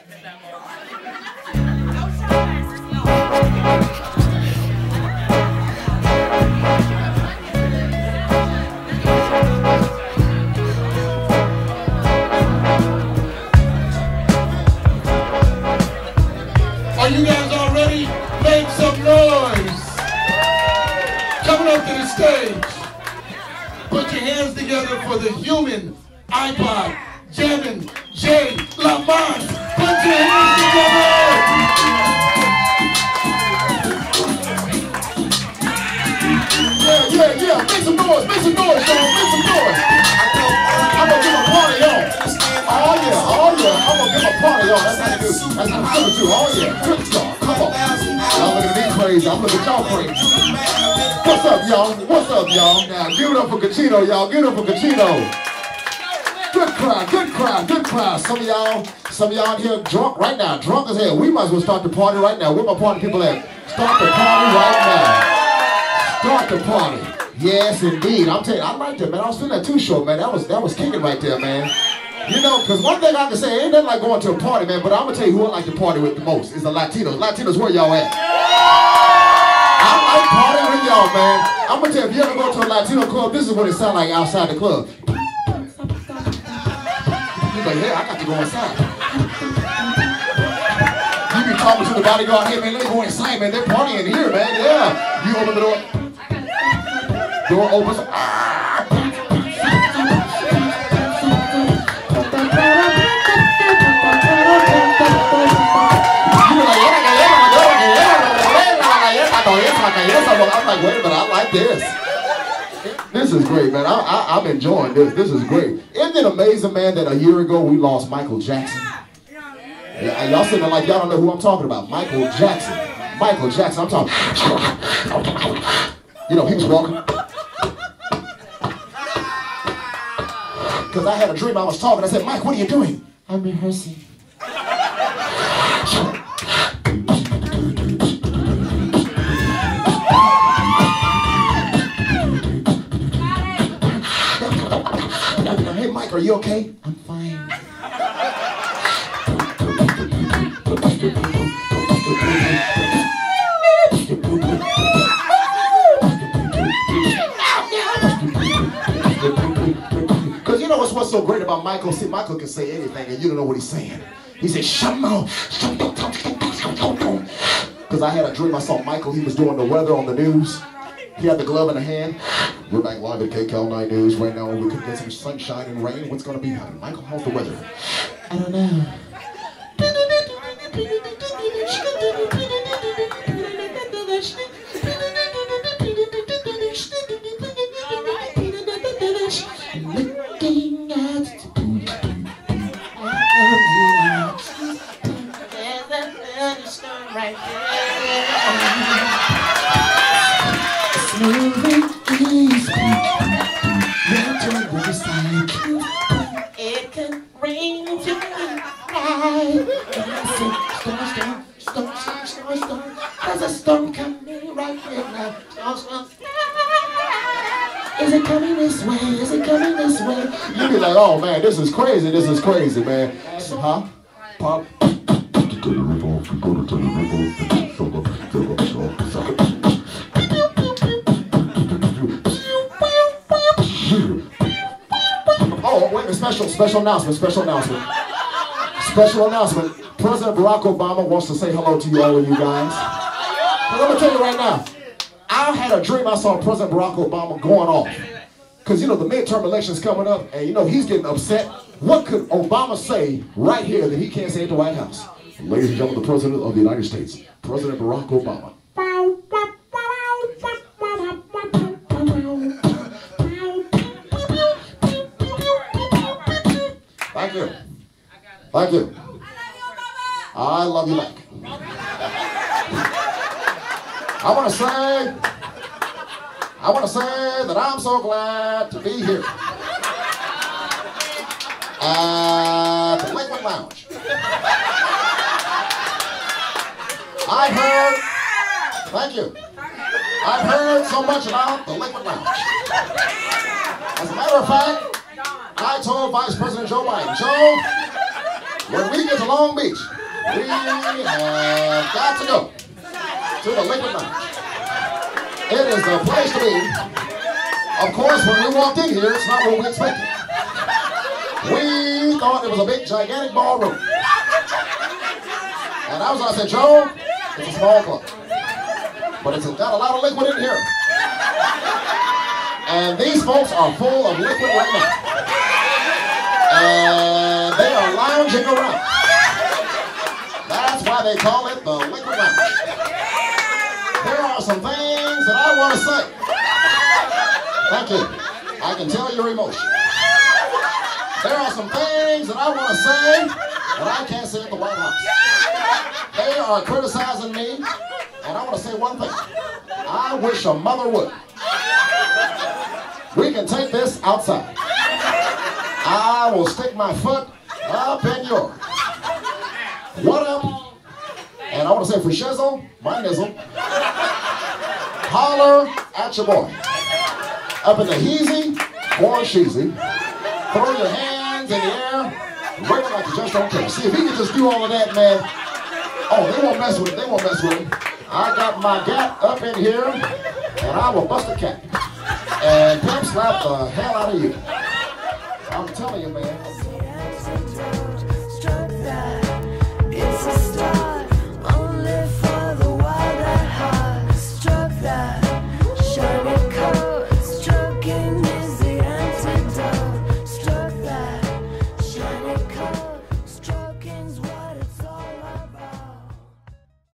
Are you guys all ready? Make some noise. Coming up to the stage. Put your hands together for the human iPod jamming Jay Lamont. Put your hands together. Yeah. Make some noise, y'all. Make some noise. I'm gonna give a party, y'all. Oh yeah. I'm gonna give a party, y'all. That's how you do. That's how I'm do. Oh yeah. Good stuff. Come on. Y'all look at me crazy. I'm looking at y'all crazy. What's up, y'all? Now give it up for Cachino, y'all. Give it up for Cachino. Good crowd. Some of y'all in here drunk right now. Drunk as hell. We might as well start the party right now. Where my party people at? Start the party right now. Start the party. Yes, indeed. I'm telling you, I liked it, man. I was feeling that too short, man. That was kicking right there, man. You know, because one thing I can say, ain't nothing like going to a party, man, but I'm going to tell you who I like to party with the most is the Latinos. Latinos, where y'all at? I like partying with y'all, man. I'm going to tell you, if you ever go to a Latino club, this is what it sounds like outside the club. You're like, yeah, I got to go inside. You be talking to the bodyguard, hey, man, let me go inside, man. They're partying here, man, yeah. You open the door. Door opens. I'm like, wait a minute, I like this. This is great, man. I'm enjoying this. This is great. Isn't it amazing, man, that a year ago we lost Michael Jackson? Yeah, y'all sitting there like y'all don't know who I'm talking about. Michael Jackson. I'm talking. You know, he was walking. Because I had a dream I was talking. I said, Mike, what are you doing? I'm rehearsing. Hey, Mike, are you okay? I'm fine. Because you know what's so great about Michael? See, Michael can say anything and you don't know what he's saying. He said, Shamo. Because I had a dream I saw Michael. He was doing the weather on the news. He had the glove in the hand. We're back live at KCAL 9 News. Right now we could get some sunshine and rain. What's going to be happening? Michael, how's the weather? I don't know. Looking at there's a thunderstorm right there. Moving east, winter was like it could rain tonight. Storm. There's a storm coming right here now. Storm. Is it coming this way? Is it coming this way? You be like, oh man, this is crazy, man. Huh? Pop. Oh, wait, special announcement. President Barack Obama wants to say hello to you, all of you guys. But let me tell you right now, I had a dream I saw President Barack Obama going off. Because, you know, the midterm election's coming up, and, you know, he's getting upset. What could Obama say right here that he can't say at the White House? Ladies and gentlemen, the President of the United States, President Barack Obama. Thank you. I love you back. I want to say that I'm so glad to be here at the Lakewood Lounge. I've heard so much about the Lakewood Lounge. As a matter of fact, I told Vice President Joe Biden, Joe, When we get to Long Beach, we have got to go to the Liquid Lounge. It is the place to be. Of course, when we walked in here, it's not what we expected. We thought it was a big, gigantic ballroom. And I said, Joe, it's a small club. But it's got a lot of liquid in here. And these folks are full of liquid right now. And they are lounging around. That's why they call it the Liquid Lounge. There are some things that I want to say. Thank you. I can tell your emotion. There are some things that I want to say that I can't say at the White House. They are criticizing me, and I want to say one thing. I wish a mother would. We can take this outside. I will stick my foot up in yours. What up? And I want to say for shizzle, my nizzle, holler at your boy. Up in the heezy or sheezy. Throw your hands in the air, wave it like you just don't care. See, if he can just do all of that, man, oh, they won't mess with it. They won't mess with it. I got my gat up in here, and I will bust a cat. And pimp slap the hell out of you. I'm telling you, man.